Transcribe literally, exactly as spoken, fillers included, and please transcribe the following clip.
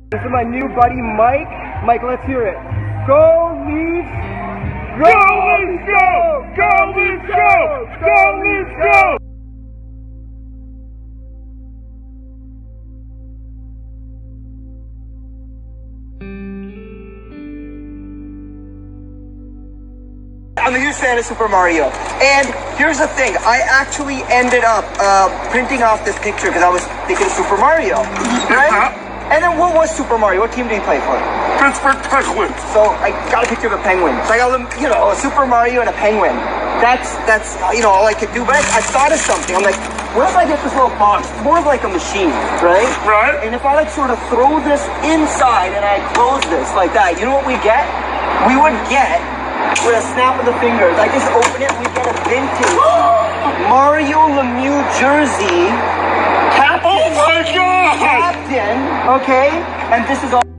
This is my new buddy, Mike. Mike, let's hear it. Go, Leafs! Go, Leafs, go! Go, Leafs, go! Go, Leafs, go! I'm a huge fan of Super Mario, and here's the thing, I actually ended up uh, printing off this picture because I was thinking of Super Mario, right? And then what was Super Mario? What team did he play for? Pittsburgh Penguins. So I got a picture of a penguin. So I got, you know, a Super Mario and a penguin. That's, that's you know, all I could do. But I, I thought of something. I'm like, what if I get this little box? It's more of like a machine, right? Right. And if I like sort of throw this inside and I close this like that, you know what we get? We would get, with a snap of the fingers, I just open it, we get a vintage Mario Lemieux jersey. Captain. Oh my God! Captain, okay? And this is all.